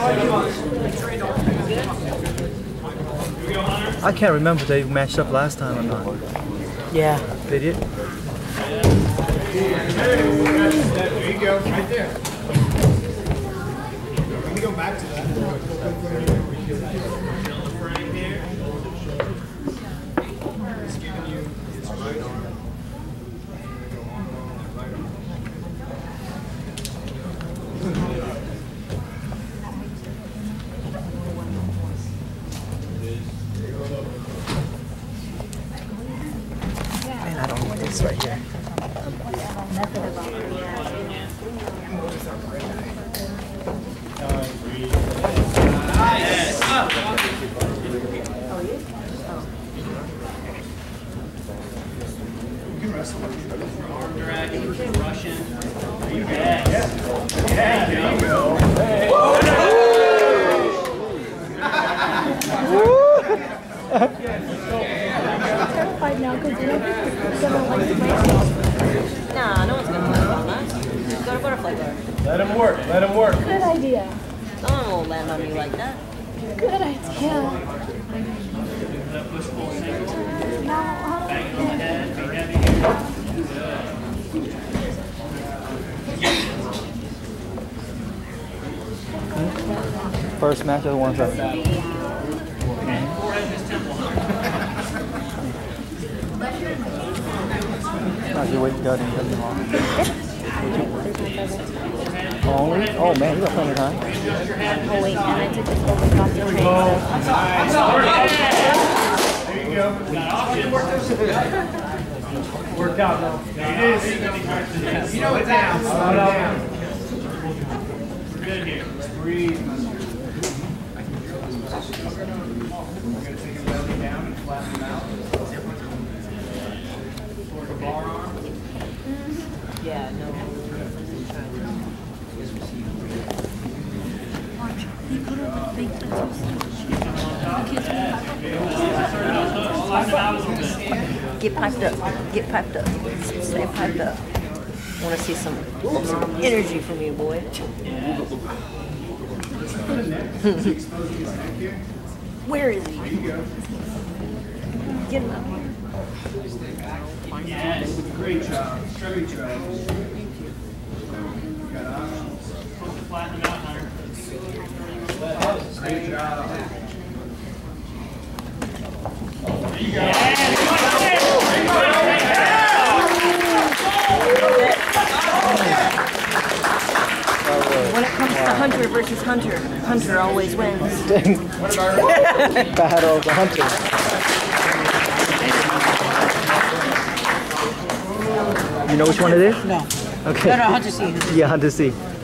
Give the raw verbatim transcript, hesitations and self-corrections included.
I can't remember if they matched up last time or not. Yeah. They did? There you go, right there. Let me go back to that. He's giving you his right arm. Man, I don't need this right here. Arm drag, Russian. Yes. Yeah, there you go. Hey. Terrified now because you know gonna like the Nah, no one's gonna land on us. Just go to butterfly bar. Let him work, let him work. Good idea. No one will land on you like that. Good idea. No, First match of the one seven. How's your weight got in tomorrow? Only? Oh man, you got plenty of time. oh wait, and I took this over off the train. There you go. Worked out though. There it is. You know it's down. Slow down. We're good here. Let's breathe. We're going to take him belly down and flatten him out. Toward the bar arm. Yeah, no. Get piped up. Get piped up. Stay piped up. I want to see some, some energy from you, boy. Where is he? Get him up. Yes, great job. Great job. You got options. Flatten him out, Hunter. Great job. There you go. When it comes to Hunter versus Hunter, Hunter always wins. Battle of the Hunter. You know which one it is? No. Okay. No, no, Hunter C. Yeah, Hunter C.